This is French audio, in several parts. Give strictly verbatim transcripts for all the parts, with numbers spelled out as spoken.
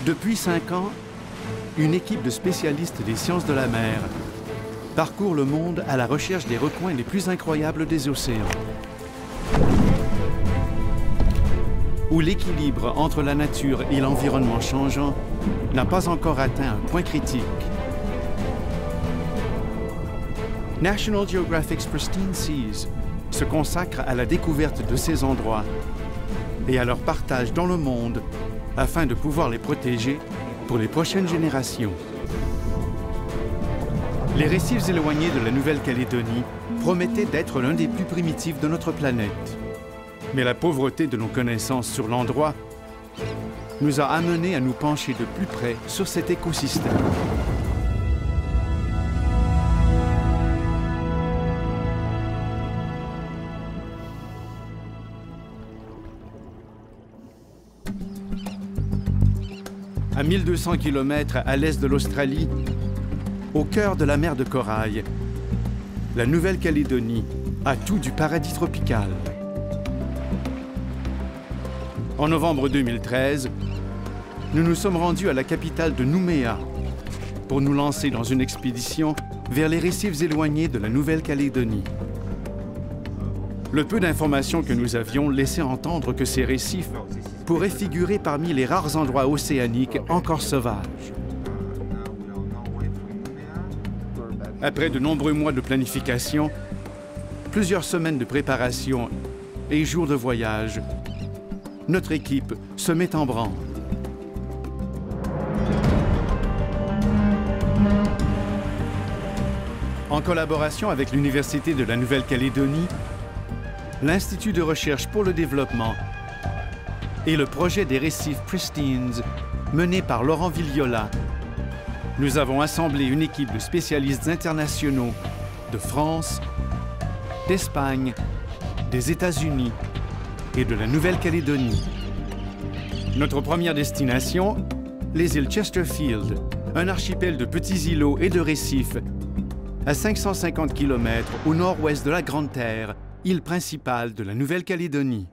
Depuis cinq ans, une équipe de spécialistes des sciences de la mer parcourt le monde à la recherche des recoins les plus incroyables des océans, où l'équilibre entre la nature et l'environnement changeant n'a pas encore atteint un point critique. National Geographic's Pristine Seas se consacre à la découverte de ces endroits et à leur partage dans le monde afin de pouvoir les protéger pour les prochaines générations. Les récifs éloignés de la Nouvelle-Calédonie promettaient d'être l'un des plus primitifs de notre planète. Mais la pauvreté de nos connaissances sur l'endroit nous a amenés à nous pencher de plus près sur cet écosystème. À mille deux cents kilomètres à l'est de l'Australie, au cœur de la mer de Corail, la Nouvelle-Calédonie a tout du paradis tropical. En novembre deux mille treize, nous nous sommes rendus à la capitale de Nouméa pour nous lancer dans une expédition vers les récifs éloignés de la Nouvelle-Calédonie. Le peu d'informations que nous avions laissait entendre que ces récifs pourraient figurer parmi les rares endroits océaniques encore sauvages. Après de nombreux mois de planification, plusieurs semaines de préparation et jours de voyage, notre équipe se met en branle. En collaboration avec l'Université de la Nouvelle-Calédonie, l'Institut de recherche pour le développement et le projet des récifs Pristines mené par Laurent Villiola, nous avons assemblé une équipe de spécialistes internationaux de France, d'Espagne, des États-Unis et de la Nouvelle-Calédonie. Notre première destination, les îles Chesterfield, un archipel de petits îlots et de récifs à cinq cent cinquante kilomètres au nord-ouest de la Grande Terre, île principale de la Nouvelle-Calédonie.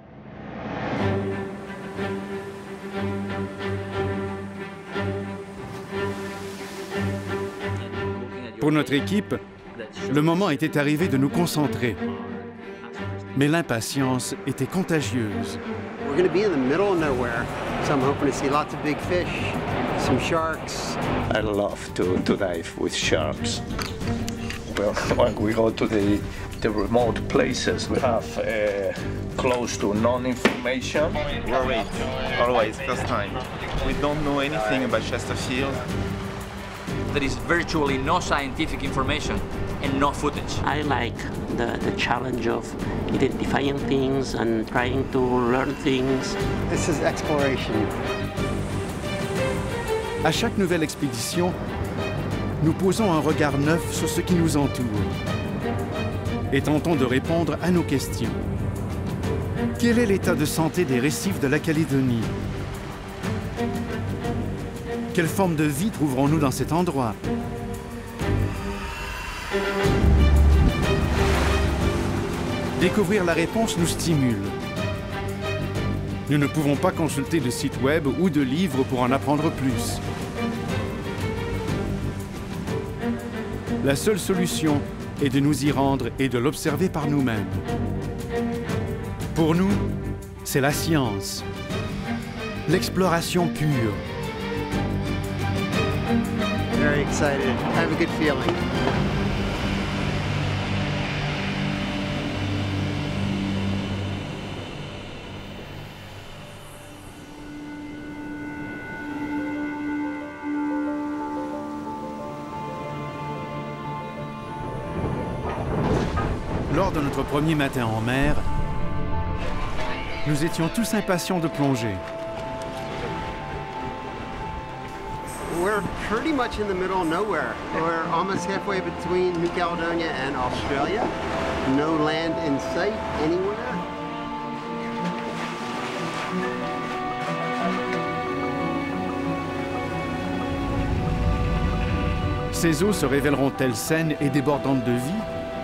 Pour notre équipe, le moment était arrivé de nous concentrer. Mais l'impatience était contagieuse. We're going to be in the middle of nowhere, so I'm hoping to see lots of big fish, some sharks. I love to, to dive with sharks. Well, when we go to the, the remote places, we have uh, close to non-information. Worried, always, first time. We don't know anything about Chesterfield. There is virtually no scientific information and no footage. I like the, the challenge of identifying things and trying to learn things. This is exploration. À chaque nouvelle expédition, nous posons un regard neuf sur ce qui nous entoure et tentons de répondre à nos questions. Quel est l'état de santé des récifs de la Calédonie? Quelle forme de vie trouverons-nous dans cet endroit? Découvrir la réponse nous stimule. Nous ne pouvons pas consulter de sites web ou de livres pour en apprendre plus. La seule solution est de nous y rendre et de l'observer par nous-mêmes. Pour nous, c'est la science, l'exploration pure. Very excited. I have a good feeling. Lors de notre premier matin en mer, nous étions tous impatients de plonger. We're pretty much in the middle of nowhere. We're almost halfway between New Caledonia and Australia. No land in sight anywhere. Ces eaux se révéleront-elles saines et débordantes de vie?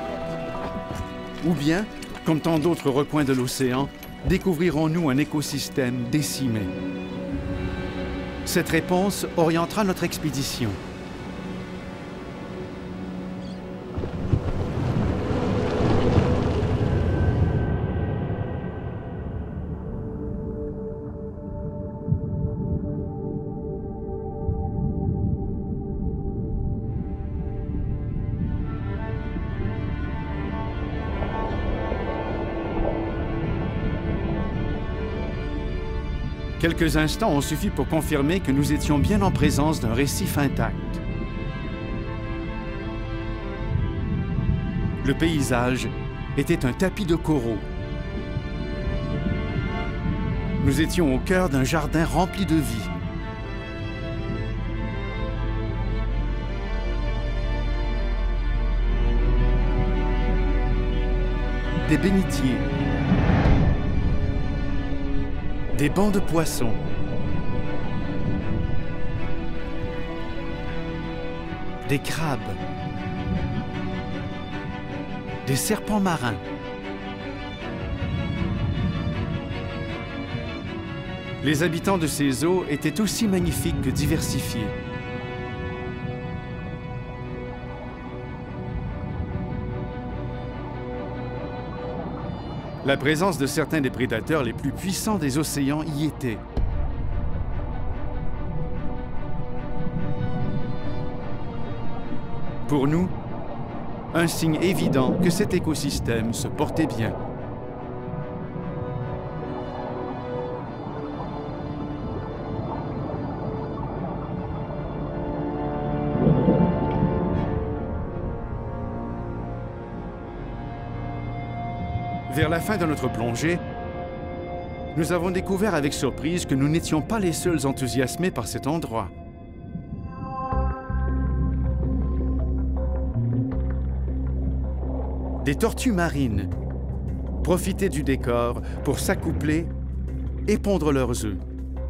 Ou bien, comme tant d'autres recoins de l'océan, découvrirons-nous un écosystème décimé? Cette réponse orientera notre expédition. Quelques instants ont suffi pour confirmer que nous étions bien en présence d'un récif intact. Le paysage était un tapis de coraux. Nous étions au cœur d'un jardin rempli de vie. Des bénitiers, des bancs de poissons, des crabes, des serpents marins. Les habitants de ces eaux étaient aussi magnifiques que diversifiés. La présence de certains des prédateurs les plus puissants des océans y était. Pour nous, un signe évident que cet écosystème se portait bien. Vers la fin de notre plongée, nous avons découvert avec surprise que nous n'étions pas les seuls enthousiasmés par cet endroit. Des tortues marines profitaient du décor pour s'accoupler et pondre leurs œufs.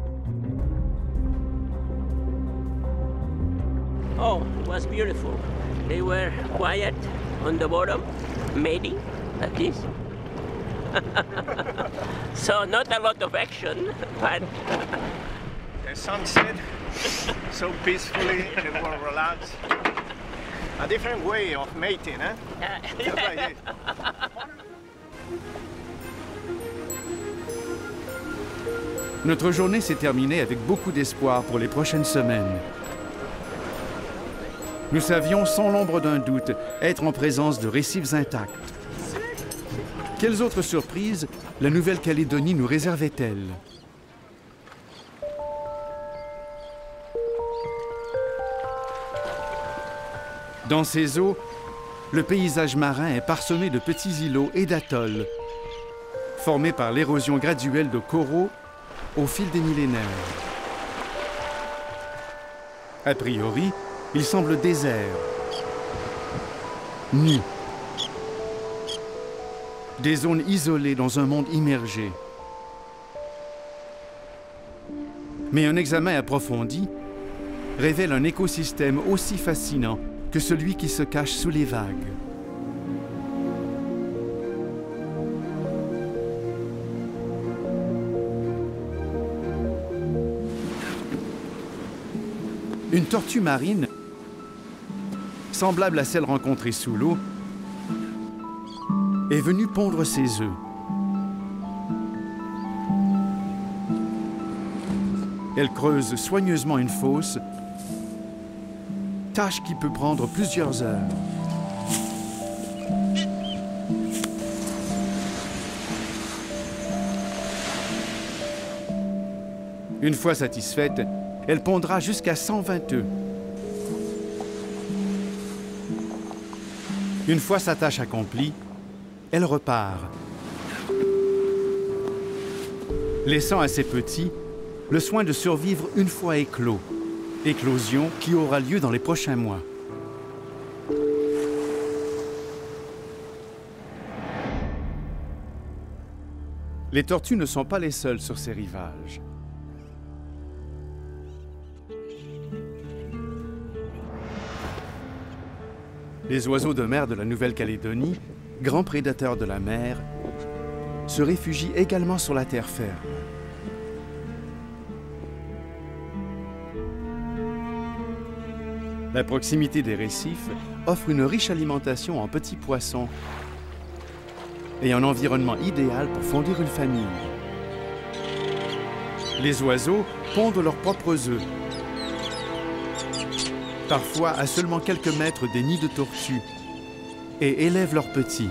Oh, it was beautiful. They were quiet on the bottom, mating like this. So not a lot of action, but The sunset, so peacefully, they were relaxed. A different way of mating, eh? Just like this. Notre journée s'est terminée avec beaucoup d'espoir pour les prochaines semaines. Nous savions sans l'ombre d'un doute être en présence de récifs intacts. Quelles autres surprises la Nouvelle-Calédonie nous réservait-elle? Dans ces eaux, le paysage marin est parsemé de petits îlots et d'atolls, formés par l'érosion graduelle de coraux au fil des millénaires. A priori, il semble désert, nu. Des zones isolées dans un monde immergé. Mais un examen approfondi révèle un écosystème aussi fascinant que celui qui se cache sous les vagues. Une tortue marine, semblable à celle rencontrée sous l'eau, est venue pondre ses œufs. Elle creuse soigneusement une fosse, tâche qui peut prendre plusieurs heures. Une fois satisfaite, elle pondra jusqu'à cent vingt œufs. Une fois sa tâche accomplie, elle repart, laissant à ses petits le soin de survivre une fois éclos, éclosion qui aura lieu dans les prochains mois. Les tortues ne sont pas les seules sur ces rivages. Les oiseaux de mer de la Nouvelle-Calédonie, grands prédateurs de la mer, se réfugient également sur la terre ferme. La proximité des récifs offre une riche alimentation en petits poissons et un environnement idéal pour fonder une famille. Les oiseaux pondent leurs propres œufs, parfois à seulement quelques mètres des nids de tortues, et élèvent leurs petits.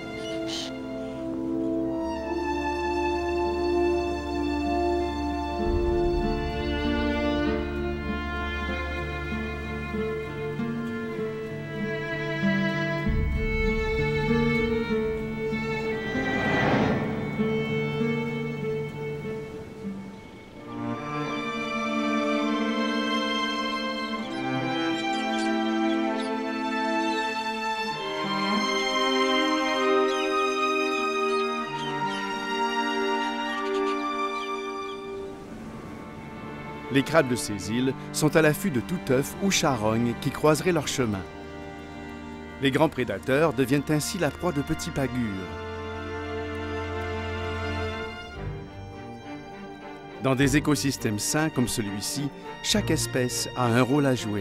Les crabes de ces îles sont à l'affût de tout œuf ou charogne qui croiserait leur chemin. Les grands prédateurs deviennent ainsi la proie de petits pagures. Dans des écosystèmes sains comme celui-ci, chaque espèce a un rôle à jouer.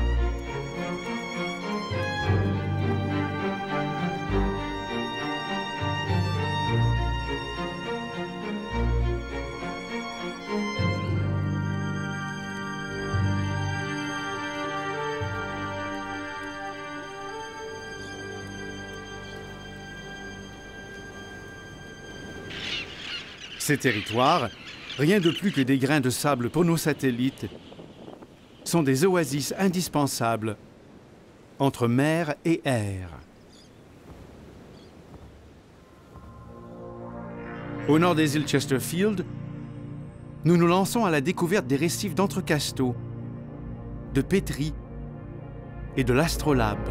Ces territoires, rien de plus que des grains de sable pour nos satellites, sont des oasis indispensables entre mer et air. Au nord des îles Chesterfield, nous nous lançons à la découverte des récifs d'Entrecasteaux, de Petrie et de l'Astrolabe.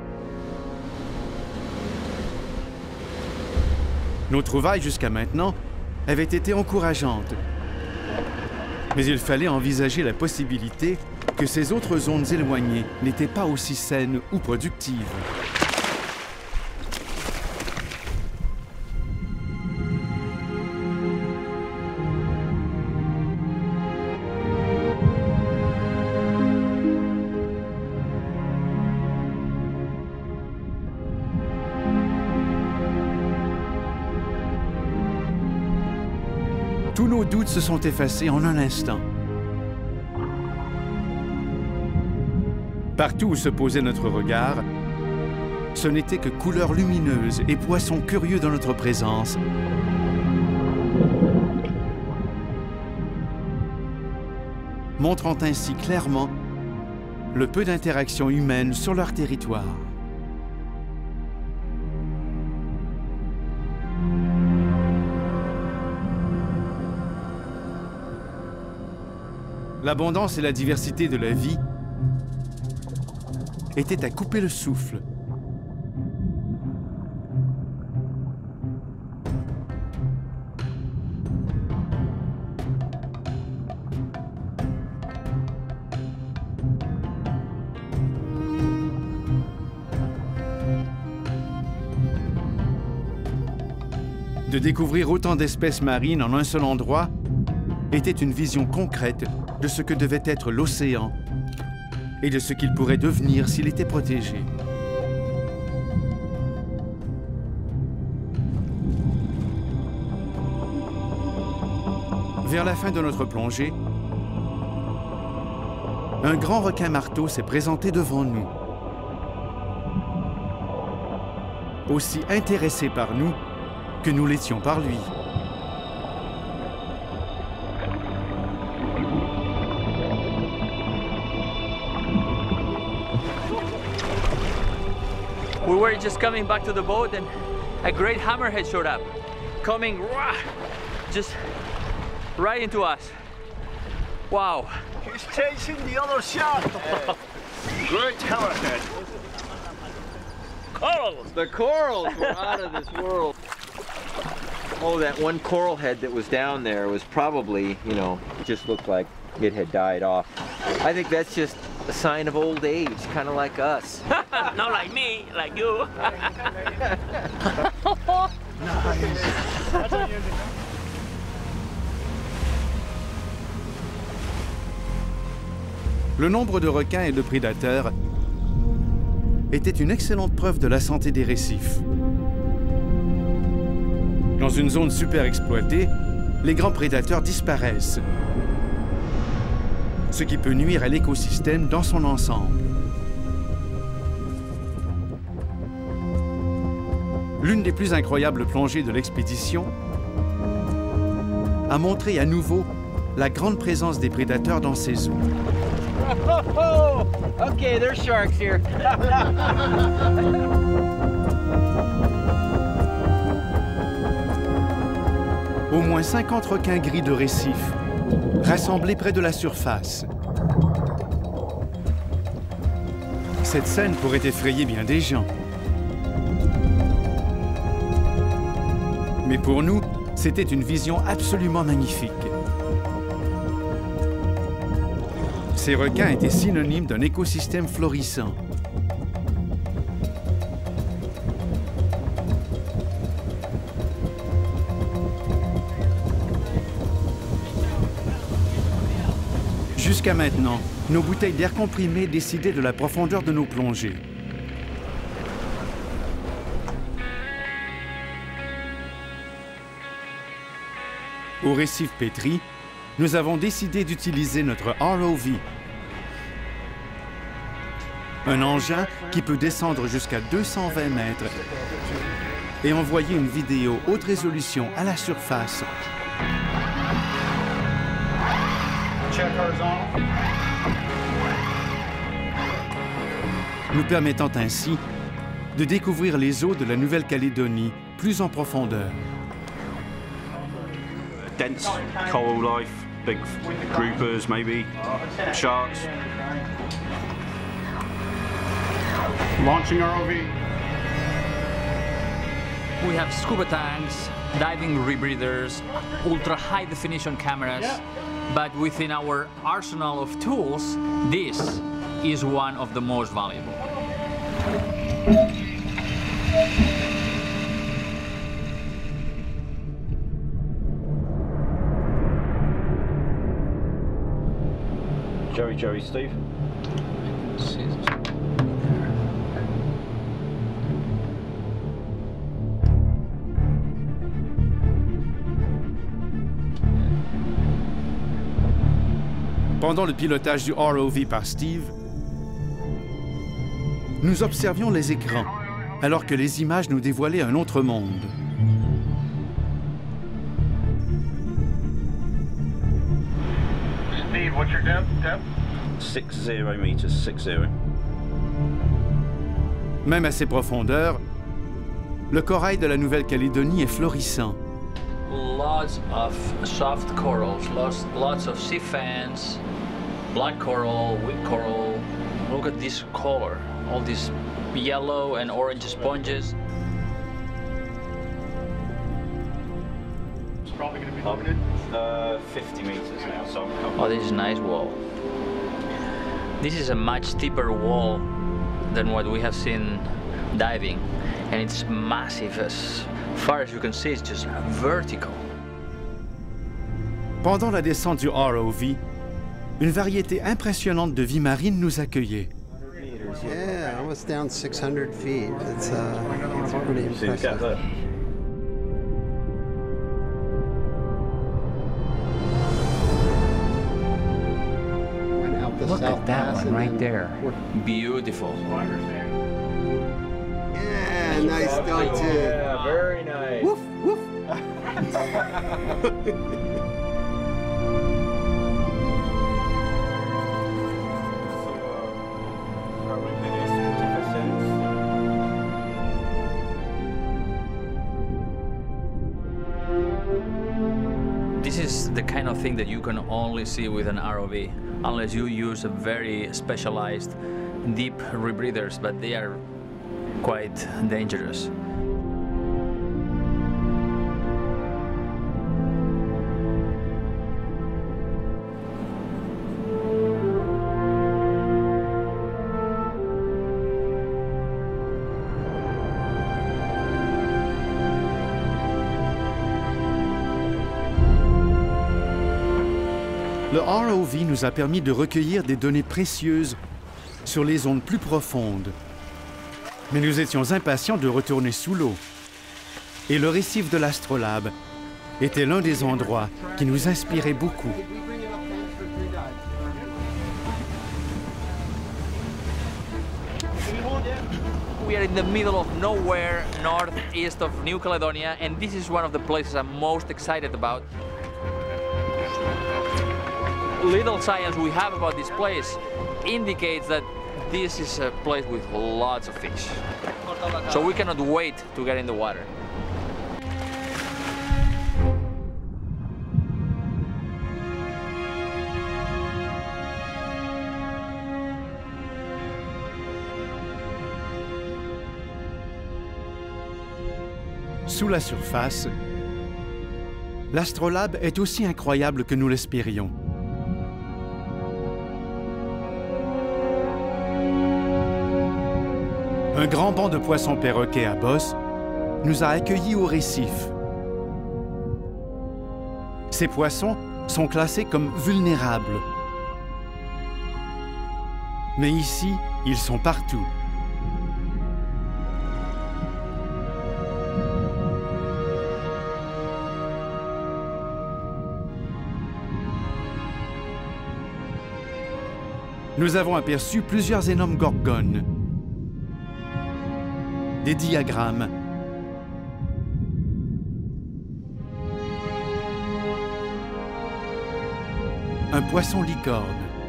Nos trouvailles jusqu'à maintenant avaient été encourageantes. Mais il fallait envisager la possibilité que ces autres zones éloignées n'étaient pas aussi saines ou productives. Tous nos doutes se sont effacés en un instant. Partout où se posait notre regard, ce n'était que couleurs lumineuses et poissons curieux dans notre présence. Montrant ainsi clairement le peu d'interaction humaine sur leur territoire. L'abondance et la diversité de la vie étaient à couper le souffle. De découvrir autant d'espèces marines en un seul endroit était une vision concrète de ce que devait être l'océan et de ce qu'il pourrait devenir s'il était protégé. Vers la fin de notre plongée, un grand requin-marteau s'est présenté devant nous. Aussi intéressé par nous que nous l'étions par lui. We were just coming back to the boat and a great hammerhead showed up, coming rah, just right into us. Wow. He's chasing the other shark. Great hammerhead. Corals! The corals were out of this world. Oh, that one coral head that was down there was probably, you know, just looked like it had died off. I think that's just a sign of old age, kind of like us. Not like me, like you. Le nombre de requins et de prédateurs était une excellente preuve de la santé des récifs. Dans une zone super exploitée, les grands prédateurs disparaissent, ce qui peut nuire à l'écosystème dans son ensemble. L'une des plus incroyables plongées de l'expédition a montré à nouveau la grande présence des prédateurs dans ces eaux. Oh, oh, okay, there's sharks here. Au moins cinquante requins gris de récif, rassemblés près de la surface. Cette scène pourrait effrayer bien des gens. Mais pour nous, c'était une vision absolument magnifique. Ces requins étaient synonymes d'un écosystème florissant. Jusqu'à maintenant, nos bouteilles d'air comprimé décidaient de la profondeur de nos plongées. Au récif pétri, nous avons décidé d'utiliser notre R O V, un engin qui peut descendre jusqu'à deux cent vingt mètres et envoyer une vidéo haute résolution à la surface, nous permettant ainsi de découvrir les eaux de la Nouvelle-Calédonie plus en profondeur. Dense coral life, big groupers maybe, sharks. Launching R O V. We have scuba tanks, diving rebreathers, ultra high definition cameras, but within our arsenal of tools, this is one of the most valuable. Jerry, Jerry, Steve. Pendant le pilotage du R O V par Steve, nous observions les écrans, alors que les images nous dévoilaient un autre monde. Steve, what's your depth? Depth? Six zero meters, six zero. Même à ces profondeurs, le corail de la Nouvelle-Calédonie est florissant. Lots of soft corals, lots, lots of sea fans, black coral, white coral. Look at this color, all these yellow and orange sponges. It's probably going to be limited. Uh, fifty meters now, so I'm coming. Oh, this is a nice wall. This is a much steeper wall than what we have seen diving, and it's massive. As far as you can see, it's just vertical. Pendant la descente du R O V, une variété impressionnante de vie marine nous accueillait. Yeah, almost down six hundred feet. It's, uh, it's pretty impressive. Look at that one right there. Beautiful. Yeah, nice dog too. Yeah, very nice. Woof, woof. This is the kind of thing that you can only see with an R O V, unless you use a very specialized deep rebreathers, but they are quite dangerous. Le R O V nous a permis de recueillir des données précieuses sur les zones plus profondes. Mais nous étions impatients de retourner sous l'eau. Et le récif de l'Astrolabe était l'un des endroits qui nous inspirait beaucoup. We are in the middle of nowhere, northeast of New Caledonia, and this is one of the places I'm most excited about. Little science we have about this place indicates that this is a place with lots of fish. So we cannot wait to get in the water. Sous la surface, l'Astrolabe est aussi incroyable que nous l'espérions. Un grand banc de poissons perroquets à bosse nous a accueillis au récif. Ces poissons sont classés comme vulnérables. Mais ici, ils sont partout. Nous avons aperçu plusieurs énormes gorgones, des diagrammes, un poisson licorne,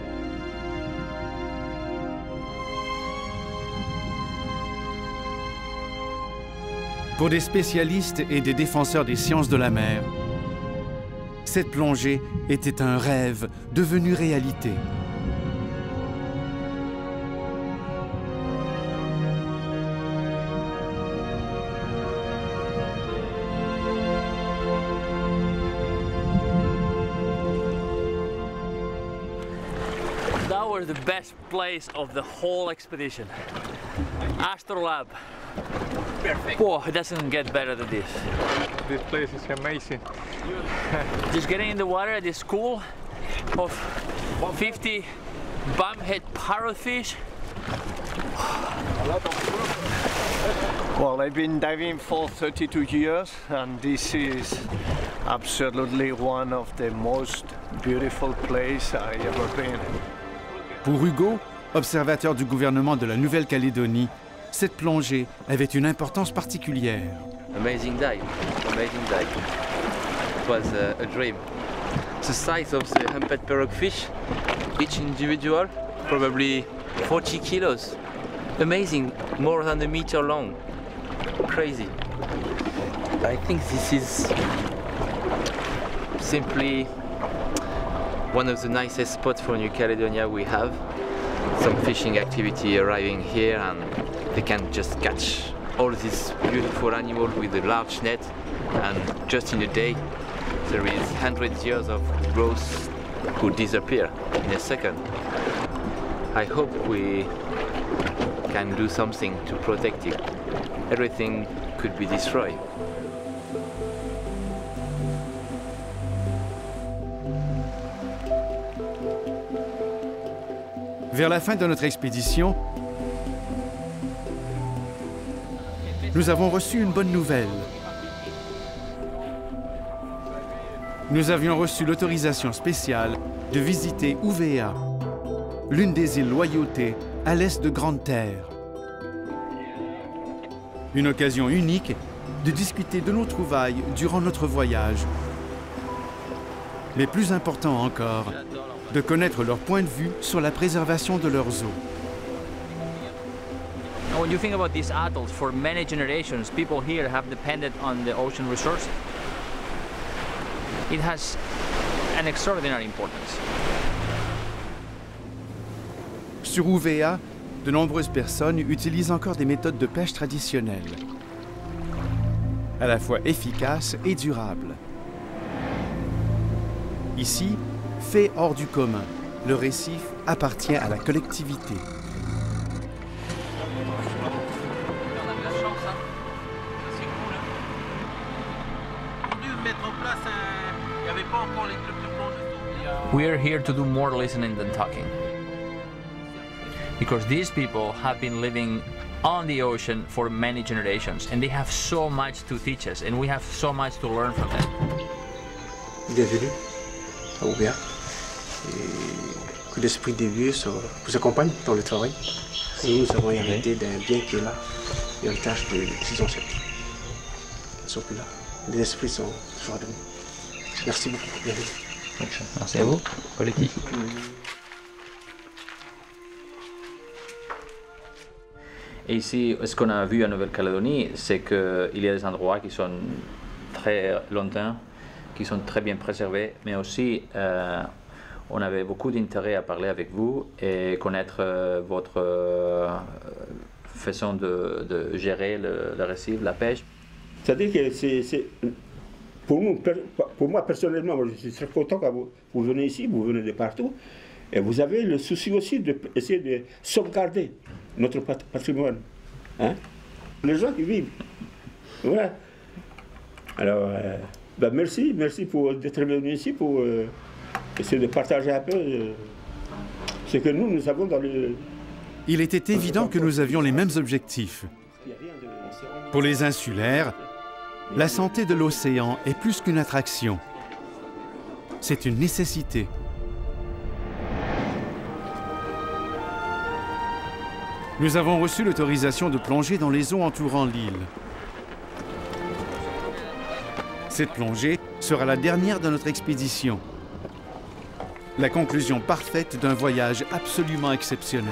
pour des spécialistes et des défenseurs des sciences de la mer, cette plongée était un rêve devenu réalité. That was the best place of the whole expedition. Astrolabe. Perfect. Whoa, it doesn't get better than this. This place is amazing. Just getting in the water at this school of fifty bumhead parrotfish. Well, I've been diving for thirty-two years, and this is absolutely one of the most beautiful places I've ever been. Pour Hugo, observateur du gouvernement de la Nouvelle-Calédonie, cette plongée avait une importance particulière. Amazing dive, amazing dive. It was a, a dream. The size of the humped parrotfish, each individual, probably forty kilos. Amazing, more than a meter long. Crazy. I think this is simply one of the nicest spots for New Caledonia we have. Some fishing activity arriving here, and they can just catch all these beautiful animals with a large net, and just in a day there is hundreds years of growth could disappear in a second. I hope we can do something to protect it. Everything could be destroyed. Vers la fin de notre expédition, nous avons reçu une bonne nouvelle. Nous avions reçu l'autorisation spéciale de visiter Uvea, l'une des îles Loyauté à l'est de Grande-Terre. Une occasion unique de discuter de nos trouvailles durant notre voyage. Mais plus important encore, de connaître leur point de vue sur la préservation de leurs eaux. When you think about these atolls, for many generations, people here have depended on the ocean resources. It has an extraordinary importance. Sur Uvea, de nombreuses personnes utilisent encore des méthodes de pêche traditionnelles, à la fois efficaces et durables. Ici, fait hors du commun, le récif appartient à la collectivité. Mettre en place un... Il n'y avait pas encore les clubs de plongée. We are here to do more listening than talking. Because these people have been living on the ocean for many generations and they have so much to teach us and we have so much to learn from them. Bienvenue à Aubert et que l'esprit des vieux vous accompagne dans le travail. Et nous avons hérité d'un bien qui est là, l'héritage de six ancêtres. Ils ne sont plus là. Les esprits sont toujours à nous. Merci beaucoup. Bienvenue. Merci à vous, Colletti. Et ici, ce qu'on a vu en Nouvelle-Calédonie, c'est qu'il y a des endroits qui sont très lointains, qui sont très bien préservés, mais aussi euh, on avait beaucoup d'intérêt à parler avec vous et connaître euh, votre euh, façon de, de gérer le, le récif, la pêche. C'est-à-dire que c'est, pour, nous, pour moi personnellement, moi, je suis très content quand vous, vous venez ici, vous venez de partout, et vous avez le souci aussi d'essayer de, de sauvegarder notre patrimoine. Hein? Les gens qui vivent. Voilà. Alors, euh, ben merci, merci pour d'être venu ici pour euh, essayer de partager un peu euh, ce que nous, nous avons dans le... Il était évident que nous avions les mêmes objectifs. Pour les insulaires, la santé de l'océan est plus qu'une attraction. C'est une nécessité. Nous avons reçu l'autorisation de plonger dans les eaux entourant l'île. Cette plongée sera la dernière de notre expédition. La conclusion parfaite d'un voyage absolument exceptionnel.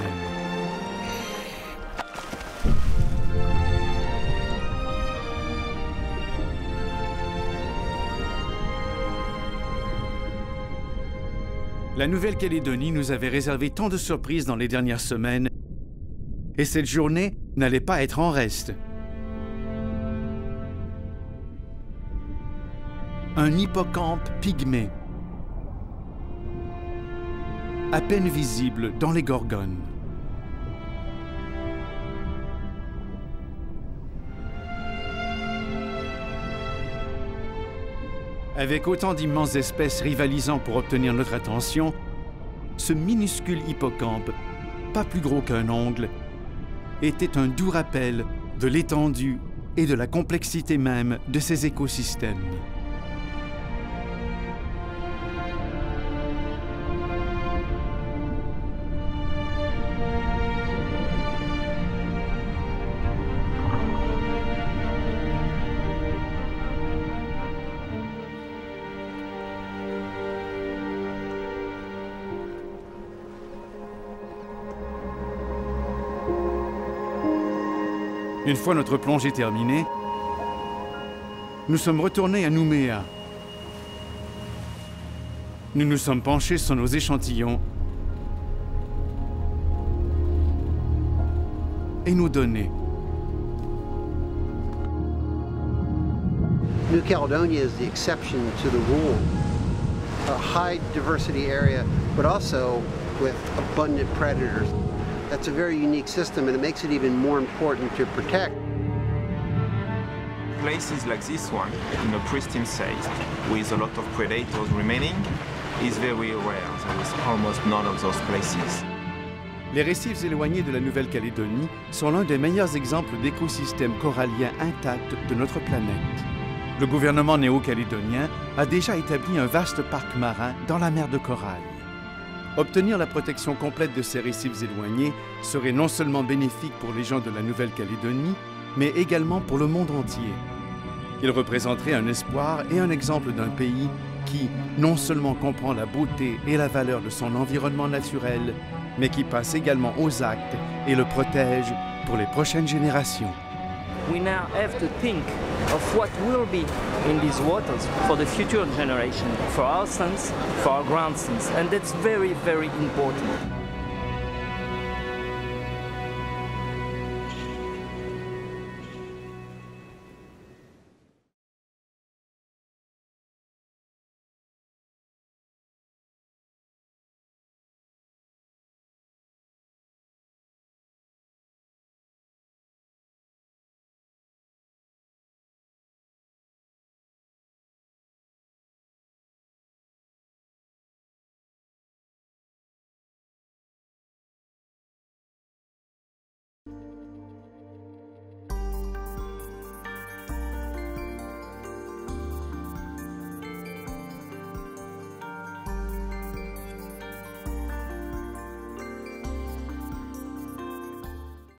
La Nouvelle-Calédonie nous avait réservé tant de surprises dans les dernières semaines. Et cette journée n'allait pas être en reste. Un hippocampe pygmée, à peine visible dans les Gorgones. Avec autant d'immenses espèces rivalisant pour obtenir notre attention, ce minuscule hippocampe, pas plus gros qu'un ongle, était un doux rappel de l'étendue et de la complexité même de ces écosystèmes. Une fois notre plongée terminée, nous sommes retournés à Nouméa. Nous nous sommes penchés sur nos échantillons et nos données. New Caledonia is the exception to the rule. A high diversity area, but also with abundant predators. That's a very unique system, and it makes it even more important to protect. Places like this one, in a pristine state, with a lot of predators remaining, is very rare. There is almost none of those places. Les récifs éloignés de la Nouvelle-Calédonie sont l'un des meilleurs exemples d'écosystèmes coralliens intacts de notre planète. Le gouvernement néo-calédonien a déjà établi un vaste parc marin dans la mer de Corail. Obtenir la protection complète de ces récifs éloignés serait non seulement bénéfique pour les gens de la Nouvelle-Calédonie, mais également pour le monde entier. Il représenterait un espoir et un exemple d'un pays qui non seulement comprend la beauté et la valeur de son environnement naturel, mais qui passe également aux actes et le protège pour les prochaines générations. We now have to think of what will be in these waters for the future generation, for our sons, for our grandsons, and that's very, very important.